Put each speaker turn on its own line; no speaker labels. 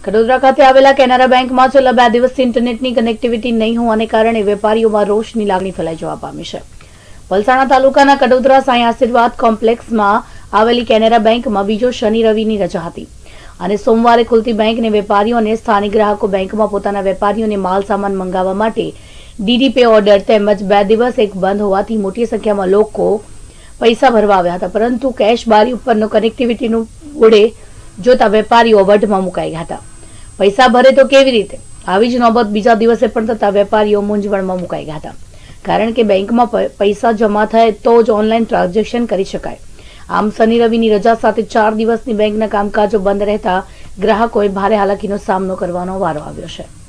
કડોદરા ખાતે આવેલા કેનરા બેંકમાં છેલ્લા 2 દિવસથી ઇન્ટરનેટની કનેક્ટિવિટી નહીં હોવાને કારણે વેપારીઓમાં રોષની લાગણી ફેલાઈ જવા પામી છે। વલસાડ તાલુકાના કડોદરા સાંઈ આશીર્વાદ કોમ્પ્લેક્સમાં આવેલી કેનરા બેંકમાં બીજો શનિ રવિની રજા હતી અને સોમવારે ખુલતી બેંકને વેપારીઓ અને સ્થાનિક ગ્રાહકો બેંકમાં પોતાના વેપારીઓને માલ સામાન મંગાવવા માટે ડીડી પે ઓર્ડર તેમજ 2 દિવસ એક બંધ હોવાથી મોટી સંખ્યામાં લોકો પૈસા ભરવા આવ્યા હતા, પરંતુ કેશ બારી ઉપરનો કનેક્ટિવિટીનું બોર્ડે જોતા વેપારીઓ વઢમાં મુકાઈ ગયા હતા। પૈસા ભરે તો કેવી રીતે? આવી જ નોબત બીજા દિવસે પણ થતા વેપારીઓ મૂંઝવણમાં મુકાઈ ગયા હતા, કારણ કે બેંકમાં પૈસા જમા થાય તો જ ઓનલાઈન ટ્રાન્ઝેક્શન કરી શકાય। આમ શનિ રવિની રજા સાથે 4 દિવસની બેંકના કામકાજો બંધ રહેતા ગ્રાહકોએ ભારે હાલાકીનો સામનો કરવાનો વારો આવ્યો છે।